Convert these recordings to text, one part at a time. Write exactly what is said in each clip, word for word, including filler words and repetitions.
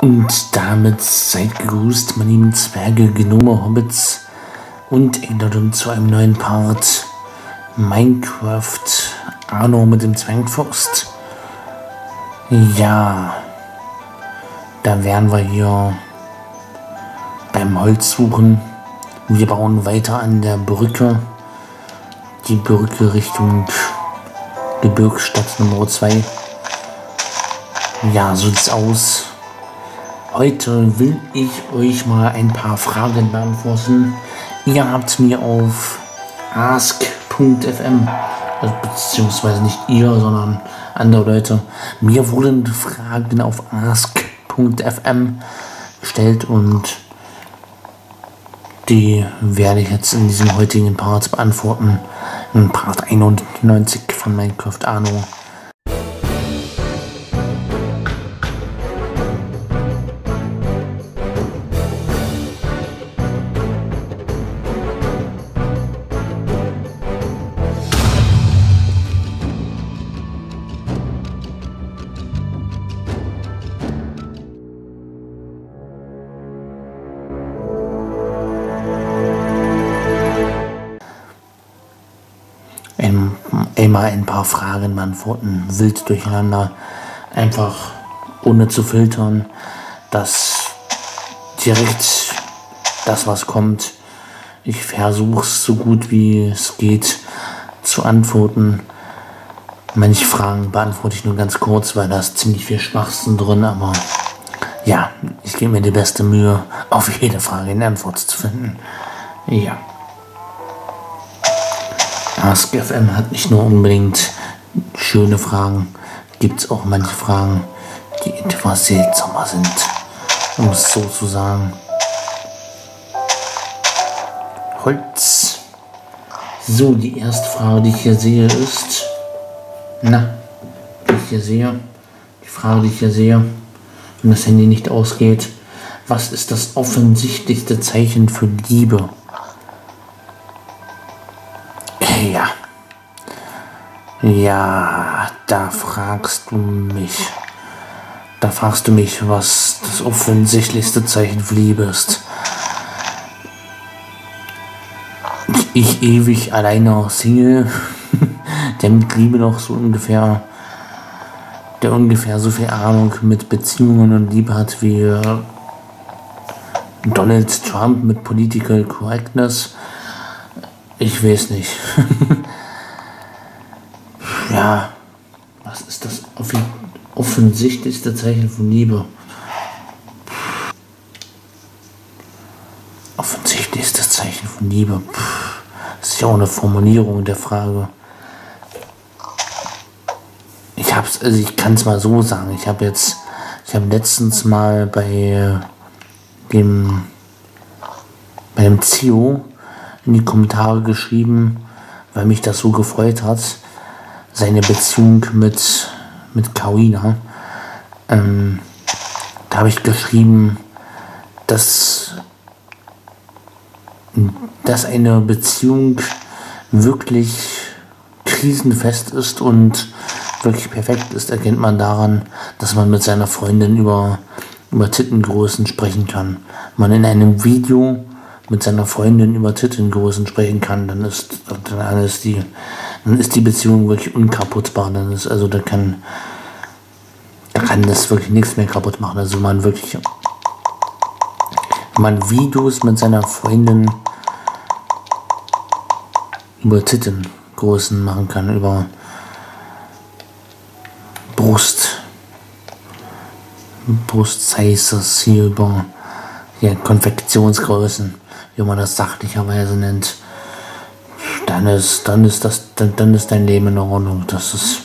Und damit seid gegrüßt, meine lieben Zwerge, Gnome, Hobbits und Enderden zu einem neuen Part Minecraft Arno mit dem Zwergfürst. Ja, da wären wir hier beim Holz suchen. Wir bauen weiter an der Brücke. Die Brücke Richtung Gebirgsstadt Nummer zwei. Ja, so sieht's aus. Heute will ich euch mal ein paar Fragen beantworten. Ihr habt mir auf ask punkt f m, also beziehungsweise nicht ihr, sondern andere Leute, mir wurden Fragen auf ask punkt f m gestellt und die werde ich jetzt in diesem heutigen Part beantworten. In Part einundneunzig von Minecraft Arno. Einmal ein paar Fragen beantworten, wild durcheinander, einfach ohne zu filtern, dass direkt das, was kommt, ich versuche es so gut wie es geht zu antworten. Manche Fragen beantworte ich nur ganz kurz, weil da ist ziemlich viel Schwachsinn drin, aber ja, ich gebe mir die beste Mühe, auf jede Frage eine Antwort zu finden. Ja. ask punkt f m hat nicht nur unbedingt schöne Fragen, gibt es auch manche Fragen, die etwas seltsamer sind, um es so zu sagen. Holz. So, die erste Frage, die ich hier sehe, ist, na, die ich hier sehe, die Frage, die ich hier sehe, wenn das Handy nicht ausgeht, was ist das offensichtlichste Zeichen für Liebe? Ja, ja, da fragst du mich, da fragst du mich, was das offensichtlichste Zeichen für Liebe ist. Ich ewig alleine Single, der mit Liebe noch so ungefähr, der ungefähr so viel Ahnung mit Beziehungen und Liebe hat wie Donald Trump mit Political Correctness. Ich weiß nicht. Ja, was ist das offensichtlichste Zeichen von Liebe? Offensichtlichste Zeichen von Liebe. Das ist ja auch eine Formulierung der Frage. Ich hab's, also ich kann es mal so sagen. Ich habe jetzt, ich habe letztens mal bei dem, bei dem C E O in die Kommentare geschrieben, weil mich das so gefreut hat, seine Beziehung mit, mit Karina. Ähm, da habe ich geschrieben, dass, dass eine Beziehung wirklich krisenfest ist und wirklich perfekt ist, erkennt man daran, dass man mit seiner Freundin über, über Tittengrößen sprechen kann. Man in einem Video mit seiner Freundin über Tittengrößen sprechen kann, dann ist, dann ist die, dann ist die Beziehung wirklich unkaputtbar. Dann ist, also da kann, da kann das wirklich nichts mehr kaputt machen. Also man wirklich, wenn man Videos mit seiner Freundin über Tittengrößen machen kann, über Brust, Brustsizes hier über ja, Konfektionsgrößen, wie man das sachlicherweise nennt, dann ist, dann ist das, dann, dann ist dein Leben in Ordnung. Das ist,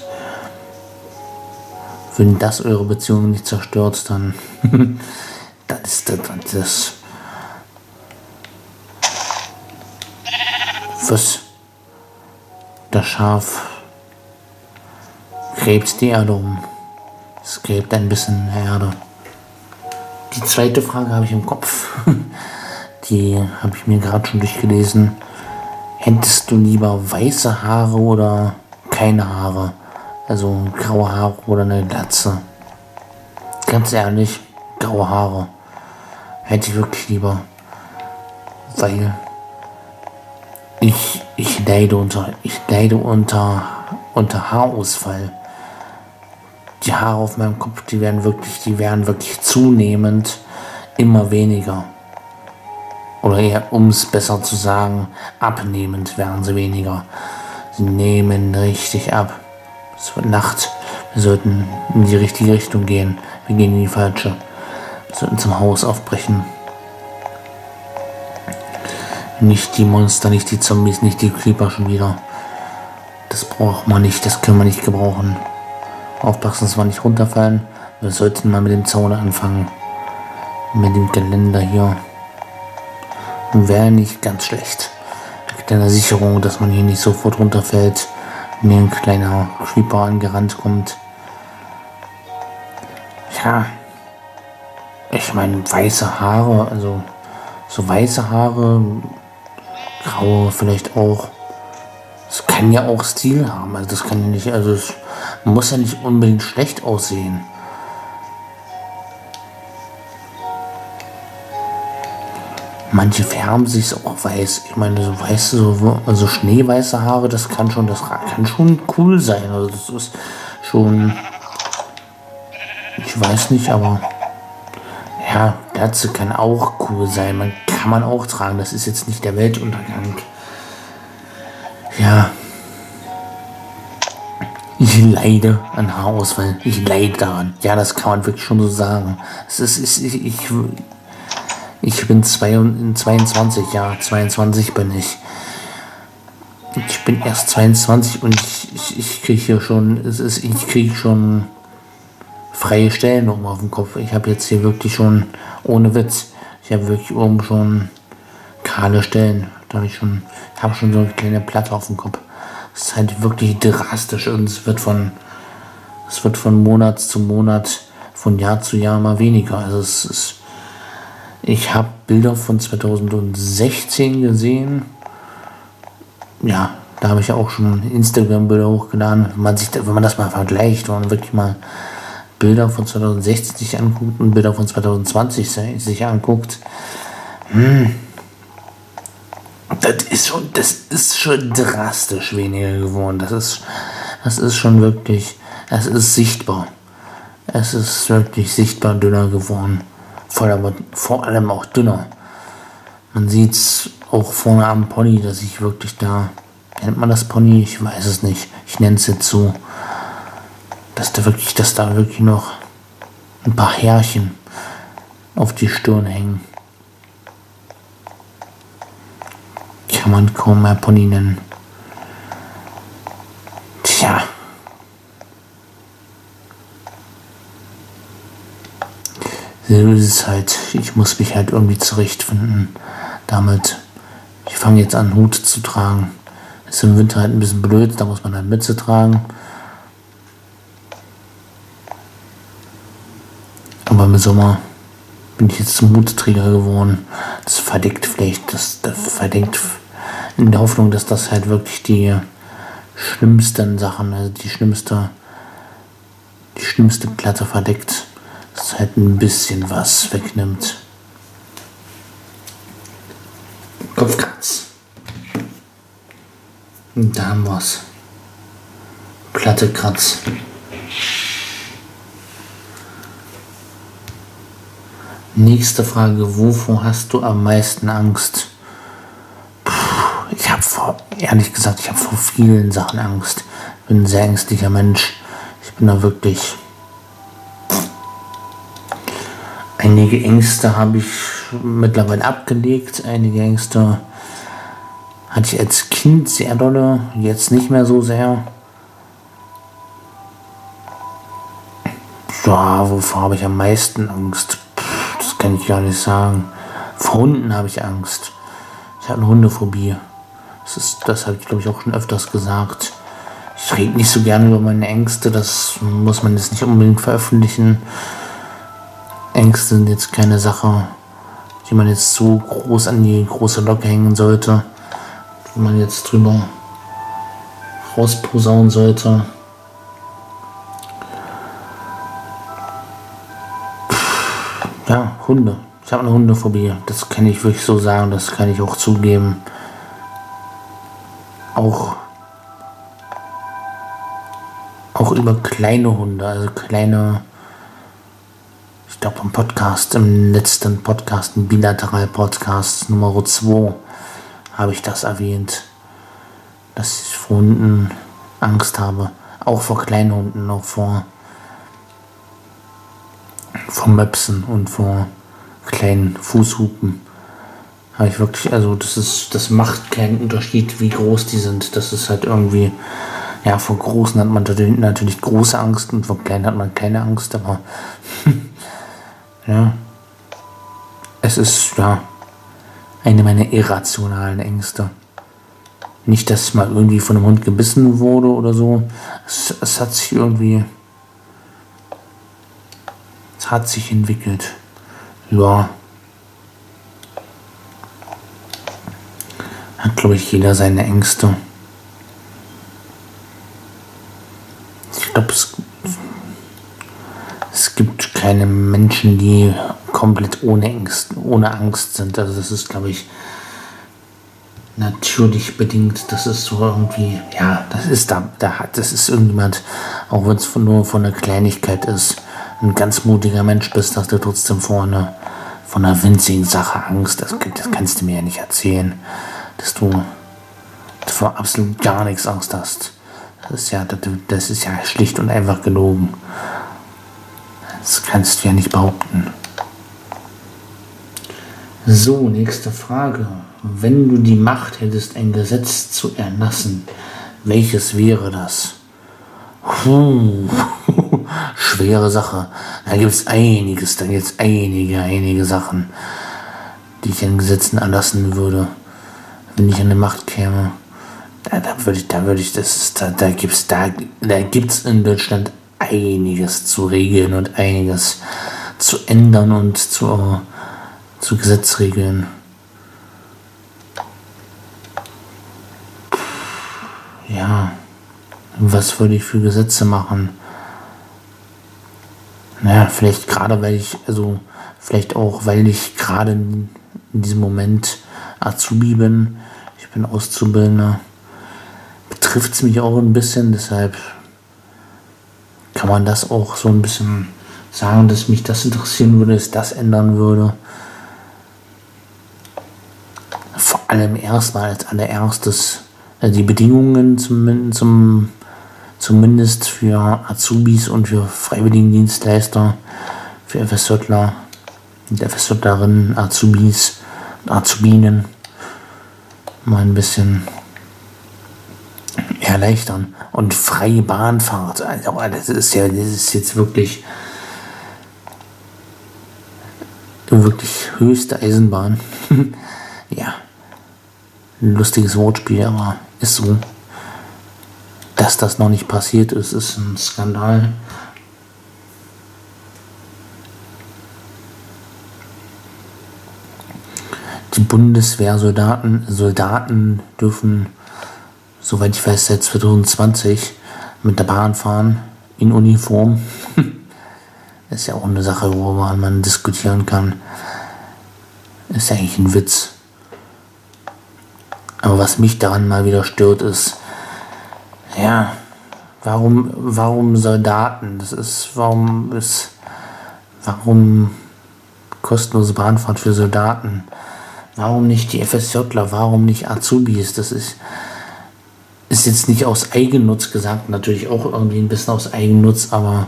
wenn das eure Beziehung nicht zerstört, dann, dann ist das, das, was, das Schaf gräbt die Erde um. Es gräbt ein bisschen Erde. Die zweite Frage habe ich im Kopf. Die habe ich mir gerade schon durchgelesen. Hättest du lieber weiße Haare oder keine Haare? Also graue Haare oder eine Glatze? Ganz ehrlich, graue Haare. Hätte ich wirklich lieber. Weil ich, ich leide unter, ich leide unter, unter Haarausfall. Die Haare auf meinem Kopf, die werden wirklich, die werden wirklich zunehmend immer weniger. Oder eher, um es besser zu sagen, abnehmend werden sie weniger. Sie nehmen richtig ab. Es wird Nacht. Wir sollten in die richtige Richtung gehen. Wir gehen in die falsche. Wir sollten zum Haus aufbrechen. Nicht die Monster, nicht die Zombies, nicht die Creeper schon wieder. Das braucht man nicht, das können wir nicht gebrauchen. Aufpassen, dass wir nicht runterfallen. Wir sollten mal mit dem Zaun anfangen. Mit dem Geländer hier. Wäre nicht ganz schlecht. Mit einer Sicherung, dass man hier nicht sofort runterfällt. Mir ein kleiner Creeper angerannt kommt. Ja. Ich meine, weiße Haare, also so weiße Haare, graue vielleicht auch. Es kann ja auch Stil haben. Also das kann ja nicht, also es muss ja nicht unbedingt schlecht aussehen. Manche färben sich auch weiß. Ich meine, so weiße, so, also schneeweiße Haare, das kann schon, das kann schon cool sein. Also das ist schon, ich weiß nicht, aber ja, Glatze kann auch cool sein. Man kann man auch tragen. Das ist jetzt nicht der Weltuntergang. Ja. Ich leide an Haarausfall. Ich leide daran. Ja, das kann man wirklich schon so sagen. Es ist, ist ich, ich, ich bin zweiundzwanzig, ja, zweiundzwanzig bin ich. Ich bin erst zweiundzwanzig und ich, ich, ich kriege hier schon, es ist, ich kriege schon freie Stellen oben auf dem Kopf. Ich habe jetzt hier wirklich schon, ohne Witz, ich habe wirklich oben schon kahle Stellen. Da habe ich schon, ich habe schon so eine kleine Platte auf dem Kopf. Es ist halt wirklich drastisch und es wird von, es wird von Monat zu Monat, von Jahr zu Jahr mal weniger. Also es ist, ich habe Bilder von zweitausendsechzehn gesehen. Ja, da habe ich ja auch schon Instagram-Bilder hochgeladen. Wenn man sich, wenn man das mal vergleicht, wenn man wirklich mal Bilder von zweitausendsechzehn sich anguckt und Bilder von zweitausendzwanzig sich anguckt, hm, das ist schon, das ist schon drastisch weniger geworden. Das ist, das ist schon wirklich, es ist sichtbar. Es ist wirklich sichtbar dünner geworden. Vor allem, vor allem auch dünner. Man sieht es auch vorne am Pony, dass ich wirklich da, nennt man das Pony? Ich weiß es nicht. Ich nenne es jetzt so, dass da wirklich, dass da wirklich noch ein paar Härchen auf die Stirn hängen. Kann man kaum mehr Pony nennen. Tja. So ist es halt. Ich muss mich halt irgendwie zurechtfinden damit. Ich fange jetzt an, Hut zu tragen. Ist im Winter halt ein bisschen blöd, da muss man halt Mütze tragen. Aber im Sommer bin ich jetzt zum Hutträger geworden. Das verdeckt vielleicht, das, das verdeckt in der Hoffnung, dass das halt wirklich die schlimmsten Sachen, also die schlimmste, die schlimmste Platte verdeckt. Das halt ein bisschen was wegnimmt. Kopfkratz. Und da haben wir's. Platte Kratz. Nächste Frage. Wovor hast du am meisten Angst? Puh, ich habe vor, ehrlich gesagt, ich habe vor vielen Sachen Angst. Ich bin ein sehr ängstlicher Mensch. Ich bin da wirklich... Einige Ängste habe ich mittlerweile abgelegt. Einige Ängste hatte ich als Kind sehr dolle, jetzt nicht mehr so sehr. Ja, wovor habe ich am meisten Angst? Pff, das kann ich gar nicht sagen. Vor Hunden habe ich Angst. Ich habe eine Hundephobie. Das, ist, das habe ich, glaube ich, auch schon öfters gesagt. Ich rede nicht so gerne über meine Ängste. Das muss man jetzt nicht unbedingt veröffentlichen. Ängste sind jetzt keine Sache, die man jetzt so groß an die große Glocke hängen sollte, wo man jetzt drüber rausposaunen sollte. Ja, Hunde. Ich habe eine Hundephobie. Das kann ich wirklich so sagen, das kann ich auch zugeben. Auch, auch über kleine Hunde, also kleine, ich glaube im Podcast, im letzten Podcast, im Bilateral-Podcast Nummer zwei, habe ich das erwähnt, dass ich vor Hunden Angst habe. Auch vor kleinen Hunden, auch vor, vor Möpsen und vor kleinen Fußhupen. Habe ich wirklich, also das ist, das macht keinen Unterschied, wie groß die sind. Das ist halt irgendwie, ja, vor Großen hat man natürlich große Angst und vor Kleinen hat man keine Angst, aber ja, es ist, ja, eine meiner irrationalen Ängste. Nicht, dass ich mal irgendwie von einem Hund gebissen wurde oder so. Es, es hat sich irgendwie, es hat sich entwickelt. Ja. Hat, glaube ich, jeder seine Ängste. Ich glaube, es, es gibt keine Menschen, die komplett ohne Angst, ohne Angst sind. Also das ist, glaube ich, natürlich bedingt. Das ist so irgendwie, ja, das ist da, da hat, das ist irgendjemand, auch wenn es nur von einer Kleinigkeit ist, ein ganz mutiger Mensch bist, hast du trotzdem vor einer, von einer winzigen Sache Angst. Das, das kannst du mir ja nicht erzählen, dass du vor absolut gar nichts Angst hast. Das ist ja, das ist ja schlicht und einfach gelogen. Das kannst du ja nicht behaupten. So, nächste Frage. Wenn du die Macht hättest, ein Gesetz zu erlassen, welches wäre das? Puh, schwere Sache. Da gibt es einiges, da gibt es einige, einige Sachen, die ich an Gesetzen erlassen würde, wenn ich an die Macht käme. Da, da würde ich, da würde ich, das ist, da, da gibt's, da, da gibt's in Deutschland einiges zu regeln und einiges zu ändern und zu, zu Gesetzregeln. Ja, was würde ich für Gesetze machen? Naja, vielleicht gerade, weil ich, also, vielleicht auch, weil ich gerade in, in diesem Moment Azubi bin. Ich bin Auszubildender. Betrifft es mich auch ein bisschen, deshalb kann man das auch so ein bisschen sagen, dass mich das interessieren würde, dass das ändern würde. Vor allem erstmal als allererstes also die Bedingungen zum, zum, zumindest für Azubis und für Freiwilligendienstleister, für FSJler und FSJlerinnen, Azubis und Azubinen mal ein bisschen erleichtern. Und freie Bahnfahrt, also das ist ja, das ist jetzt wirklich wirklich höchste Eisenbahn. Ja, ein lustiges Wortspiel, aber ist so. Dass das noch nicht passiert ist, ist ein Skandal. Die Bundeswehrsoldaten Soldaten dürfen, soweit ich weiß, seit zwanzig zwanzig mit der Bahn fahren, in Uniform. Das ist ja auch eine Sache, worüber man diskutieren kann. Ist ja eigentlich ein Witz. Aber was mich daran mal wieder stört, ist, ja, warum, warum Soldaten? Das ist, warum ist, warum kostenlose Bahnfahrt für Soldaten? Warum nicht die FSJler? Warum nicht Azubis? Das ist, ist jetzt nicht aus Eigennutz gesagt, natürlich auch irgendwie ein bisschen aus Eigennutz, aber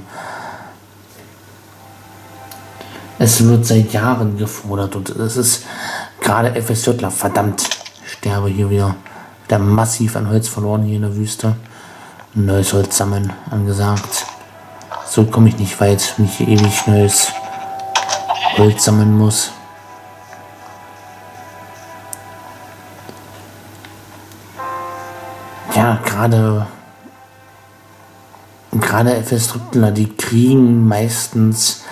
es wird seit Jahren gefordert und es ist gerade FSJler, verdammt, ich sterbe hier wieder, wieder massiv an Holz verloren hier in der Wüste. Neues Holz sammeln, angesagt. So komme ich nicht weit, wenn ich hier ewig neues Holz sammeln muss. Ja, gerade gerade FSJler, die kriegen meistens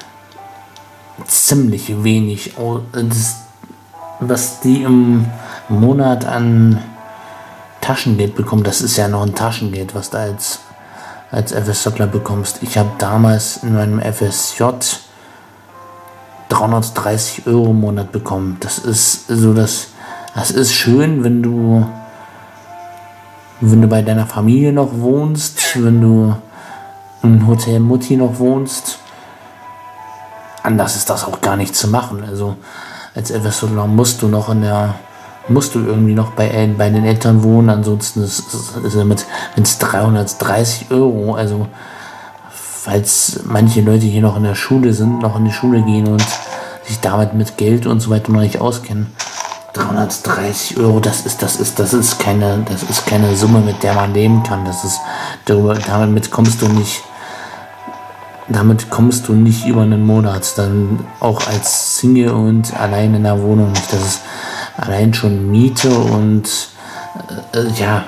ziemlich wenig, das, was die im Monat an Taschengeld bekommen. Das ist ja noch ein Taschengeld, was du als, als FSJler bekommst. Ich habe damals in meinem F S J dreihundertdreißig Euro im Monat bekommen. Das ist so, das, das ist schön, wenn du, wenn du bei deiner Familie noch wohnst, wenn du im Hotel Mutti noch wohnst. Anders ist das auch gar nicht zu machen. Also als Elversolaner musst du noch in der, musst du irgendwie noch bei, bei den Eltern wohnen. Ansonsten ist es mit dreihundertdreißig Euro. Also falls manche Leute hier noch in der Schule sind, noch in die Schule gehen und sich damit mit Geld und so weiter noch nicht auskennen. dreihundertdreißig Euro, das ist, das ist, das ist keine, das ist keine Summe, mit der man leben kann. Das ist, darüber, damit kommst du nicht, damit kommst du nicht über einen Monat. Dann auch als Single und allein in der Wohnung nicht. Das ist allein schon Miete und äh, ja,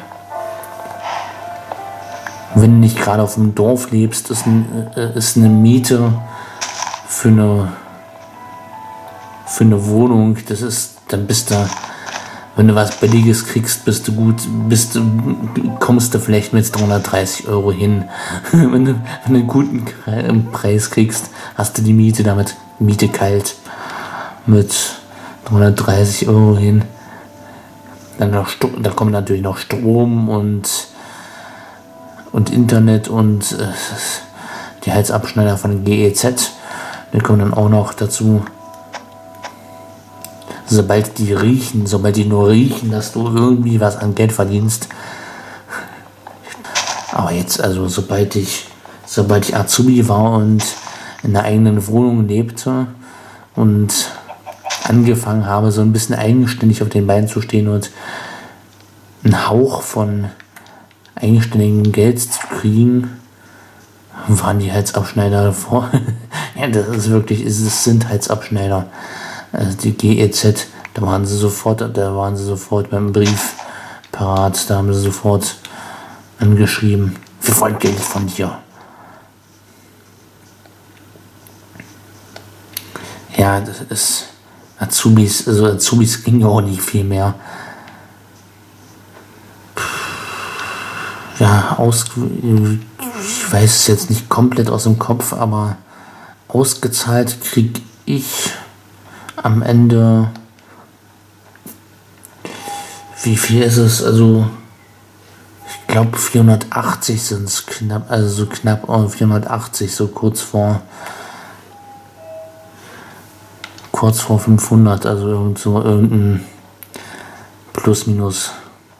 wenn du nicht gerade auf dem Dorf lebst, ist, ein, äh, ist eine Miete für eine für eine Wohnung, das ist, dann bist du, wenn du was Billiges kriegst, bist du gut, bist du, kommst du vielleicht mit dreihundertdreißig Euro hin. wenn, du, wenn du einen guten Preis kriegst, hast du die Miete damit, Miete kalt, mit dreihundertdreißig Euro hin. Dann noch, da kommen natürlich noch Strom und, und Internet und äh, die Heizabschneider von G E Z, die kommen dann auch noch dazu. Sobald die riechen, sobald die nur riechen, dass du irgendwie was an Geld verdienst. Aber jetzt, also sobald ich, sobald ich Azubi war und in der eigenen Wohnung lebte und angefangen habe, so ein bisschen eigenständig auf den Beinen zu stehen und einen Hauch von eigenständigem Geld zu kriegen, waren die Heizabschneider davor. Ja, das ist wirklich, es sind Heizabschneider. Also die G E Z, da waren sie sofort, da waren sie sofort beim Brief parat, da haben sie sofort angeschrieben, wir wollen Geld von dir. Ja, das ist Azubis, also Azubis ging auch nicht viel mehr. Ja, aus, ich weiß es jetzt nicht komplett aus dem Kopf, aber ausgezahlt krieg ich am Ende, wie viel ist es, also ich glaube vierhundertachtzig sind es knapp, also so knapp oh, vierhundertachtzig, so kurz vor kurz vor fünfhundert, also irgend so irgendein plus minus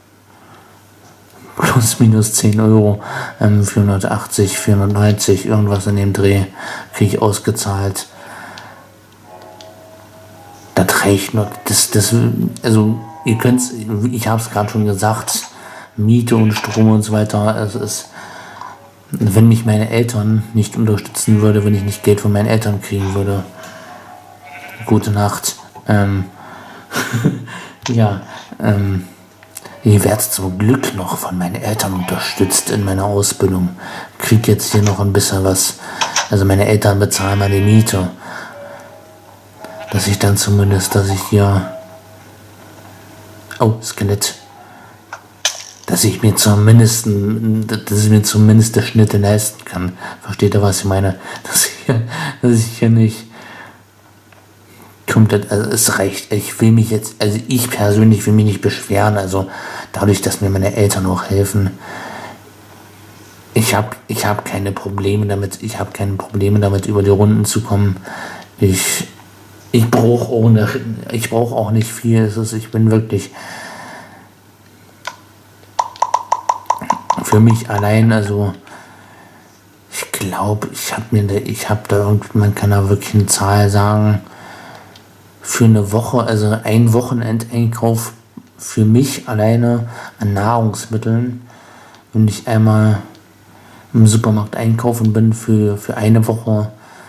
plus minus zehn Euro, ähm, vierhundertachtzig, vierhundertneunzig, irgendwas in dem Dreh kriege ich ausgezahlt. Das reicht noch, das, das, also ihr könnt, ich habe es gerade schon gesagt, Miete und Strom und so weiter, es ist, wenn mich meine Eltern nicht unterstützen würde, wenn ich nicht Geld von meinen Eltern kriegen würde. Gute Nacht. Ähm, ja, ähm, ich werde zum Glück noch von meinen Eltern unterstützt in meiner Ausbildung. Krieg jetzt hier noch ein bisschen was, also meine Eltern bezahlen meine Miete. Dass ich dann zumindest, dass ich hier, oh, Skelett, dass ich mir zumindest, dass ich mir zumindest der Schnitte leisten kann. Versteht ihr, was ich meine? Dass ich, dass ich hier nicht komplett, also es reicht, ich will mich jetzt, also ich persönlich will mich nicht beschweren, also dadurch, dass mir meine Eltern auch helfen, ich habe ich hab keine Probleme damit, ich habe keine Probleme damit, über die Runden zu kommen. Ich Ich brauche auch, ich brauch auch nicht viel. Es ist, ich bin wirklich für mich allein, also ich glaube, ich habe mir da, ich habe da irgendwie, man kann da wirklich eine Zahl sagen, für eine Woche, also ein Wochenendeinkauf für mich alleine an Nahrungsmitteln, wenn ich einmal im Supermarkt einkaufen bin für, für eine Woche,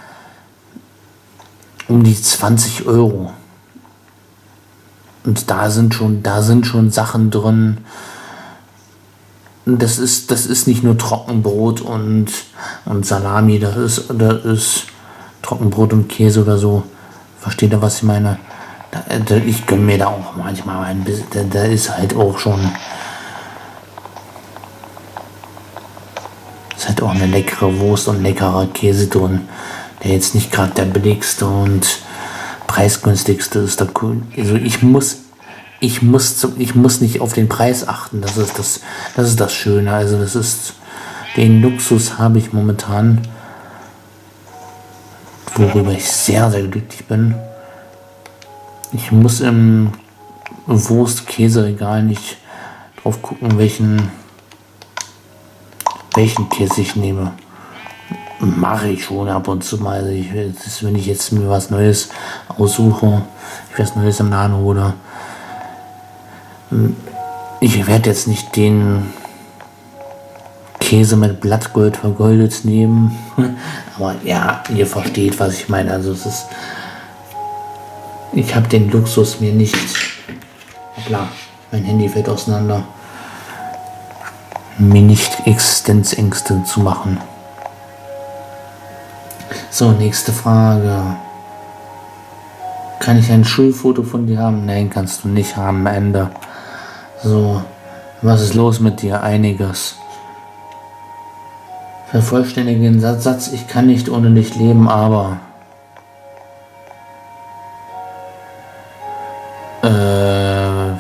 um die zwanzig Euro. Und da sind schon, da sind schon Sachen drin. Das ist, das ist nicht nur Trockenbrot und, und Salami, das ist, das ist Trockenbrot und Käse oder so. Versteht ihr, was ich meine? Da, da, ich gönne mir da auch manchmal ein bisschen, da, da ist halt auch schon, ist halt auch eine leckere Wurst und leckerer Käse drin, der jetzt nicht gerade der billigste und preisgünstigste ist da cool. Also ich muss, ich muss, zum, ich muss nicht auf den Preis achten. Das ist das, das ist das Schöne. Also das ist, den Luxus habe ich momentan, worüber ich sehr, sehr glücklich bin. Ich muss im Wurst-Käse-Regal nicht drauf gucken, welchen, welchen Käse ich nehme. Mache ich schon ab und zu mal. Also ich, das, wenn ich jetzt mir was Neues aussuche, ich was Neues im Laden hole, ich werde jetzt nicht den Käse mit Blattgold vergoldet nehmen. Aber ja, ihr versteht, was ich meine. Also es ist, ich habe den Luxus mir nicht, hoppla, mein Handy fällt auseinander, mir nicht Existenzängste zu machen. So, nächste Frage. Kann ich ein Schulfoto von dir haben? Nein, kannst du nicht haben. Ende. So, was ist los mit dir? Einiges. Vervollständige den Satz, ich kann nicht ohne dich leben, aber... Äh,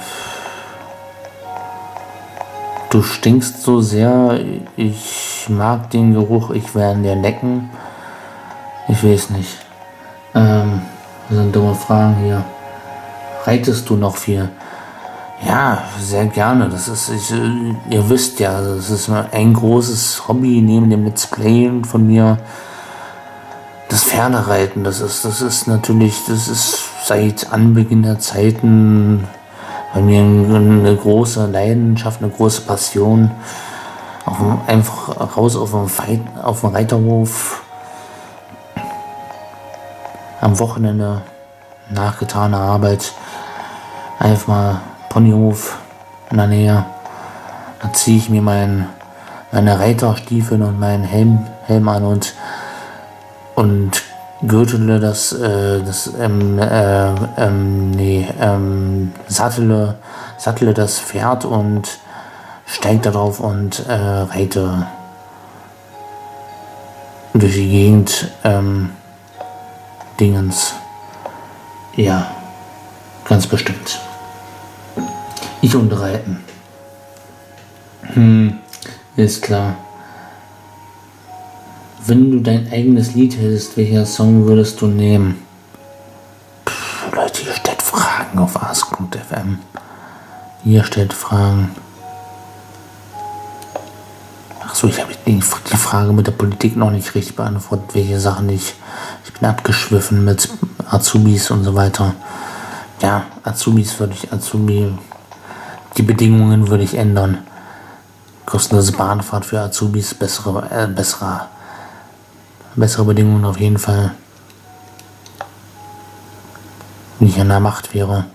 du stinkst so sehr, ich mag den Geruch, ich werde dir lecken. Ich weiß nicht. Ähm, das sind dumme Fragen hier. Reitest du noch viel? Ja, sehr gerne. Das ist, ich, ihr wisst ja, das ist ein großes Hobby neben dem Let's Playen von mir. Das Pferdereiten, das ist, das ist natürlich, das ist seit Anbeginn der Zeiten bei mir eine große Leidenschaft, eine große Passion. Auf dem, einfach raus auf dem, Feit, auf dem Reiterhof. Am Wochenende nach getaner Arbeit einfach mal Ponyhof in der Nähe. Da ziehe ich mir mein, meine Reiterstiefel und meinen Helm, Helm an und, und gürtele das, äh, das ähm, äh, ähm, nee, ähm, sattele, sattele das Pferd und steige darauf und äh, reite durch die Gegend. Ähm, Dingens. Ja, ganz bestimmt. Ich und Reiten. Hm, ist klar. Wenn du dein eigenes Lied hättest, welcher Song würdest du nehmen? Pff, Leute, ihr stellt Fragen auf ask punkt f m. Ihr stellt Fragen. Achso, ich habe die, die Frage mit der Politik noch nicht richtig beantwortet, welche Sachen ich... Ich bin abgeschwiffen mit Azubis und so weiter. Ja, Azubis würde ich, Azubi, die Bedingungen würde ich ändern. Kostenlose Bahnfahrt für Azubis, bessere, äh, bessere, bessere Bedingungen auf jeden Fall. Wenn ich an der Macht wäre.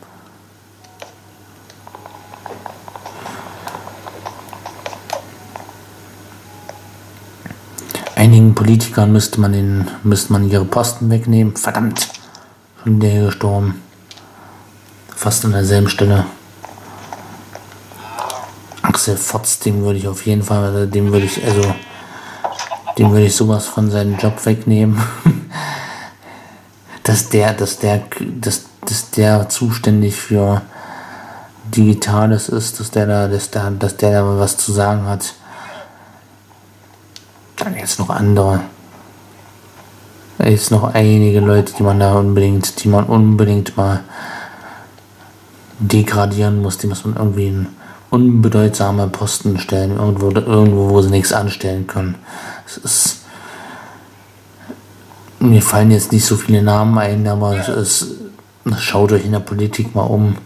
Einigen Politikern müsste man, den, müsste man ihre Posten wegnehmen. Verdammt, schon der gestorben. Fast an derselben Stelle. Axel Fotz, dem würde ich auf jeden Fall, dem würde ich, also, dem würde ich sowas von seinem Job wegnehmen. dass der, dass der, dass, dass der zuständig für Digitales ist, dass der da, dass der, dass der da was zu sagen hat. Dann jetzt noch andere. Jetzt noch einige Leute, die man da unbedingt, die man unbedingt mal degradieren muss. Die muss man irgendwie in unbedeutsame Posten stellen. Irgendwo, irgendwo, wo sie nichts anstellen können. Es ist, mir fallen jetzt nicht so viele Namen ein, aber es ist, schaut euch in der Politik mal um.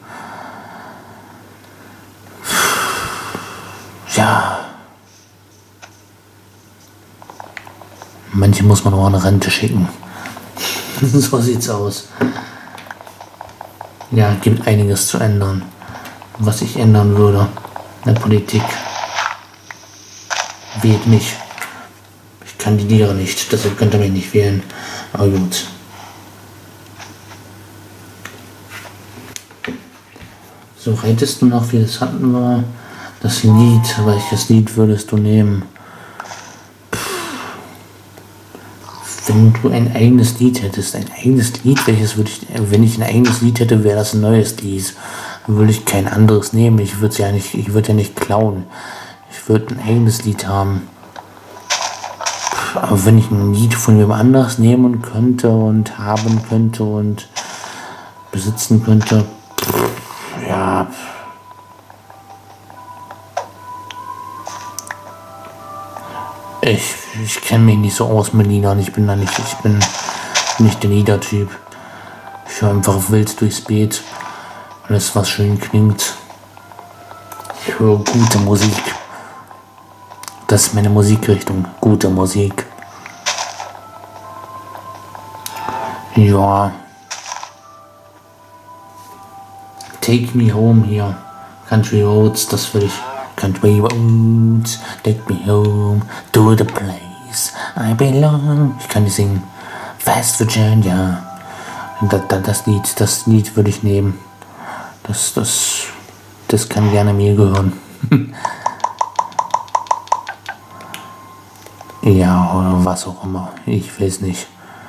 Ja. Manche muss man auch eine Rente schicken. So sieht's aus. Ja, gibt einiges zu ändern. Was ich ändern würde in der Politik. Wählt mich. Ich kandidiere nicht, deshalb könnt ihr mich nicht wählen. Aber gut. So, reitest du noch, wie das hatten wir? Das Lied, welches Lied würdest du nehmen? Wenn du ein eigenes Lied hättest, ein eigenes Lied, welches würde ich, wenn ich ein eigenes Lied hätte, wäre das ein neues Lied. Dann würde ich kein anderes nehmen. Ich würde ja nicht, ich würde ja nicht klauen. Ich würde ein eigenes Lied haben. Aber wenn ich ein Lied von jemand anders nehmen könnte und haben könnte und besitzen könnte, ja. Ich, ich kenne mich nicht so aus mit Liedern. Ich bin da nicht, ich bin nicht der Liedertyp. Ich höre einfach wild durchs Beet. Alles, was schön klingt. Ich höre gute Musik. Das ist meine Musikrichtung. Gute Musik. Ja. Take Me Home hier. Country Roads, das will ich. Country roads, take me home to the place I belong. Ich kann nicht singen. West Virginia. Das, das, das Lied, das Lied würde ich nehmen. Das, das, das kann gerne mir gehören. Ja, oder was auch immer. Ich weiß nicht.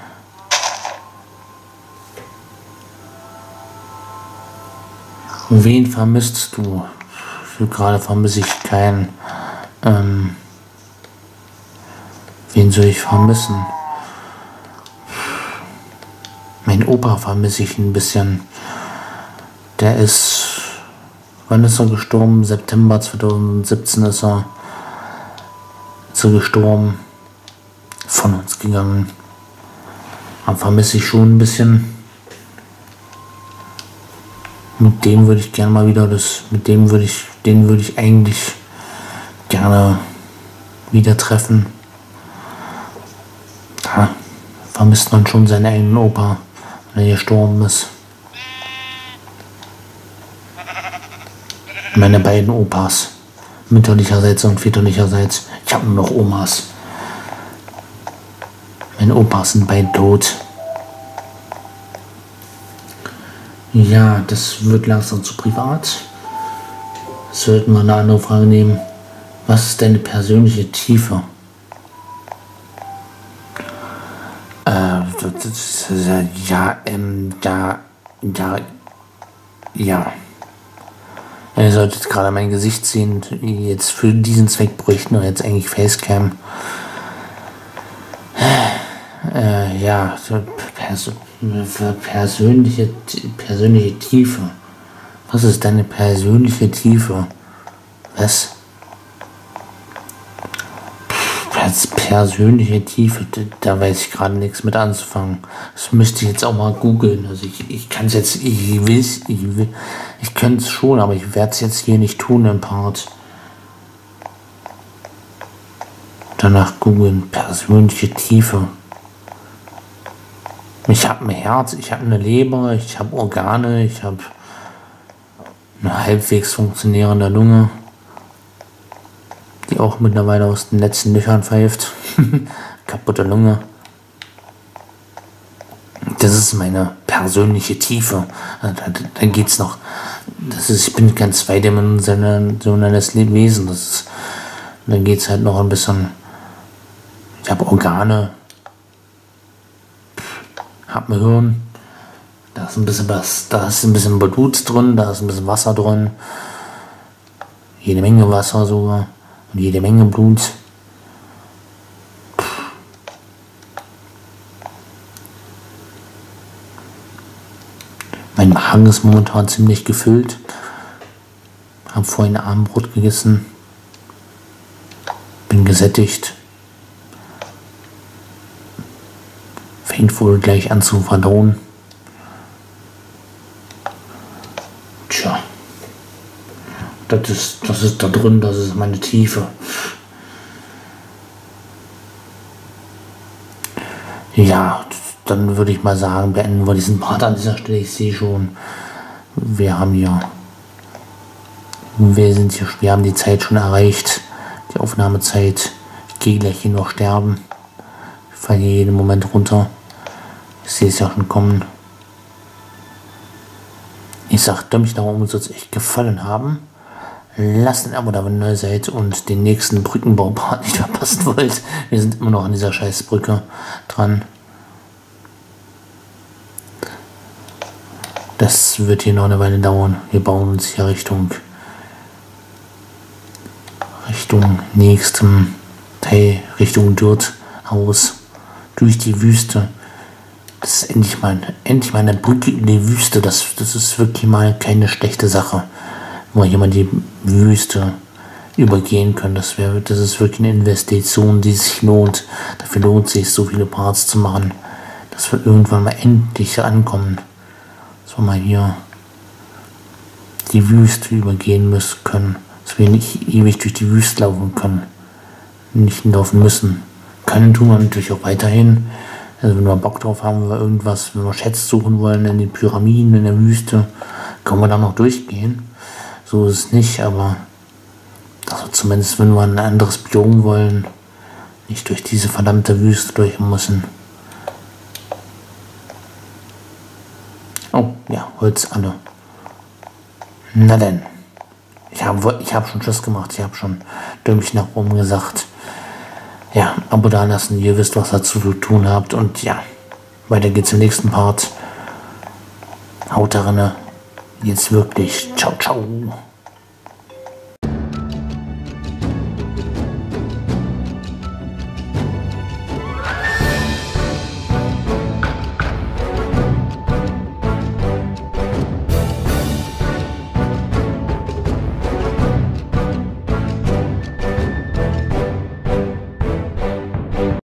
Wen vermisst du? Gerade vermisse ich keinen. Ähm, wen soll ich vermissen? Mein Opa vermisse ich ein bisschen. Der ist, wann ist er gestorben? September zweitausendsiebzehn ist er, ist er gestorben. Von uns gegangen. Aber vermisse ich schon ein bisschen. Mit dem würde ich gerne mal wieder das, mit dem würde ich, den würde ich eigentlich gerne wieder treffen. Da vermisst man schon seinen eigenen Opa, wenn er gestorben ist. Meine beiden Opas, mütterlicherseits und väterlicherseits. Ich habe nur noch Omas. Meine Opas sind beide tot. Ja, das wird langsam zu privat. Sollten wir eine andere Frage nehmen. Was ist deine persönliche Tiefe? Äh, das, ja, ähm, ja, ja, ja. Ihr solltet gerade mein Gesicht sehen. Jetzt für diesen Zweck bräuchten wir jetzt eigentlich Facecam. Äh, ja, Pers persönliche, persönliche Tiefe. Was ist deine persönliche Tiefe? Was? Pers persönliche Tiefe, da weiß ich gerade nichts mit anzufangen. Das müsste ich jetzt auch mal googeln. Also ich, ich kann es jetzt, ich will ich will, ich könnte es schon, aber ich werde es jetzt hier nicht tun im Part. Danach googeln, persönliche Tiefe. Ich habe ein Herz, ich habe eine Leber, ich habe Organe, ich habe eine halbwegs funktionierende Lunge, die auch mittlerweile aus den letzten Löchern pfeift. Kaputte Lunge. Das ist meine persönliche Tiefe. Dann geht's noch. Das ist, ich bin kein zweidimensionales Wesen. Das ist, dann geht's halt noch ein bisschen. Ich habe Organe. Hab ein Hirn, da ist ein bisschen was, da ist ein bisschen Blut drin, da ist ein bisschen Wasser drin, jede Menge Wasser sogar und jede Menge Blut. Mein Magen ist momentan ziemlich gefüllt. Hab vorhin Abendbrot gegessen, bin gesättigt. Fängt wohl gleich an zu verdauen. Tja. Das ist, das ist da drin, das ist meine Tiefe. Ja, dann würde ich mal sagen, beenden wir diesen Part an dieser Stelle. Ich sehe schon, wir haben hier, wir sind hier, wir haben die Zeit schon erreicht, die Aufnahmezeit. Ich gehe gleich hier noch sterben. Ich falle hier jeden Moment runter. Ich sehe es ja schon kommen. Ich sag Däumchen nach oben, soll es euch gefallen haben. Lasst ein Abo da, wenn ihr neu seid und den nächsten Brückenbaupart nicht verpassen wollt. Wir sind immer noch an dieser scheiß Brücke dran. Das wird hier noch eine Weile dauern. Wir bauen uns hier Richtung Richtung nächstem Teil, Richtung Dirthaus, durch die Wüste. Das ist endlich mal, endlich mal eine Brücke in die Wüste. Das, das ist wirklich mal keine schlechte Sache, wenn wir hier mal die Wüste übergehen können. Das wäre, das ist wirklich eine Investition, die sich lohnt. Dafür lohnt es sich, so viele Parts zu machen, dass wir irgendwann mal endlich ankommen, dass wir mal hier die Wüste übergehen müssen können, dass wir nicht ewig durch die Wüste laufen können, nicht laufen müssen. Können tun wir natürlich auch weiterhin. Also wenn wir Bock drauf haben, wenn wir irgendwas, wenn wir Schätze suchen wollen in den Pyramiden, in der Wüste, können wir da noch durchgehen. So ist es nicht, aber also zumindest wenn wir ein anderes Biom wollen, nicht durch diese verdammte Wüste durch müssen. Oh, ja, Holz alle. Na denn. Ich habe ich hab schon Schluss gemacht. Ich habe schon Däumchen nach oben gesagt. Ja, Abo da lassen. Ihr wisst, was dazu zu tun habt. Und ja, weiter geht's im nächsten Part. Haut darin. Jetzt wirklich. Ciao, ciao.